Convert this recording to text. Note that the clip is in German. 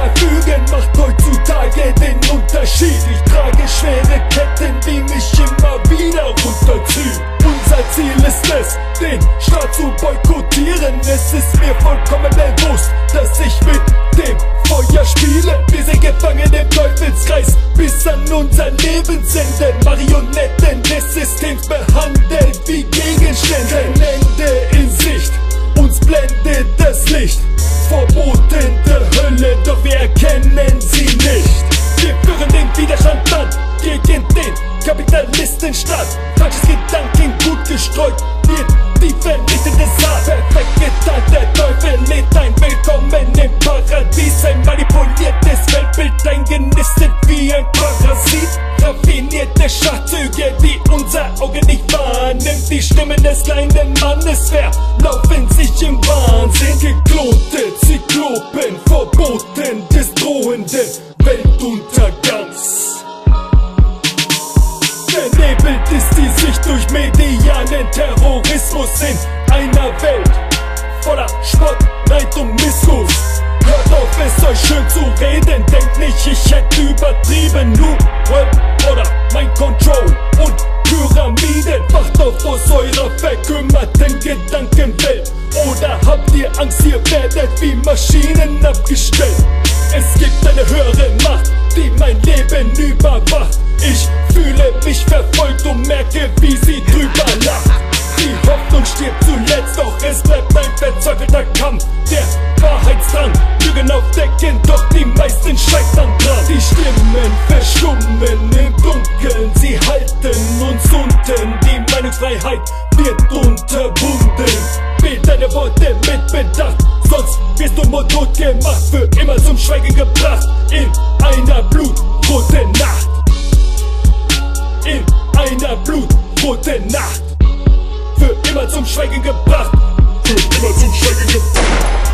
Verfügen macht heutzutage den Unterschied. Ich trage schwere Ketten, die mich immer wieder runterziehen. Unser Ziel ist es, den Staat zu boykottieren. Es ist mir vollkommen bewusst, dass ich mit dem Feuer spiele. Wir sind gefangen im Teufelskreis bis an unser Lebensende. Marionetten des Systems behandelt wie Gegenstände. Ende in Sicht, uns blendet das Licht. Verboten der Hölle, doch wir erkennen sie nicht. Wir führen den Widerstand an gegen den Kapitalistenstaat. Falsches Gedanken gut gestreut wird die vernichtende Saat. Perfekt getan, der Teufel lädt ein. Willkommen im Paradies. Ein manipuliertes Weltbild, eingenistet wie ein Parasit. Raffinierte Schachzüge, die unser Auge nicht wahrnimmt. Die Stimmen des kleinen Mannes verlaufen sich im Wahnsinn. Geklonte Zyklopen, verboten des drohenden Weltuntergangs. Vernebelt ist die Sicht durch medialen Terrorismus in einer Welt voller Spott, Neid und Missgunst. Hört auf, es euch schön zu reden, denkt nicht, ich hätte übertrieben. New World oder Mind Control und Pyramiden. Wacht auf aus eurer verkümmerten Gedankenwelt. Oder habt ihr Angst, ihr werdet wie Maschinen abgestellt? Es gibt eine höhere Macht, die mein Leben überwacht. Ich fühle mich verfolgt und merke, wie sie drüber lacht. Die Hoffnung stirbt zuletzt, doch es bleibt ein verzweifelter Kampf. Der Wahrheitsdrang, Lügen aufdecken, doch die meisten scheitern dran. Die Stimmen verstummen im Dunkeln, sie halten uns unten. Die Meinungsfreiheit wird unterbunden. Wähl deine Worte mit Bedacht, sonst wirst du mundtot gemacht, für immer zum Schweigen gebracht. In einer blutroten Nacht. In einer blutroten Nacht. Für immer zum Schweigen gebracht. Für immer zum Schweigen gebracht.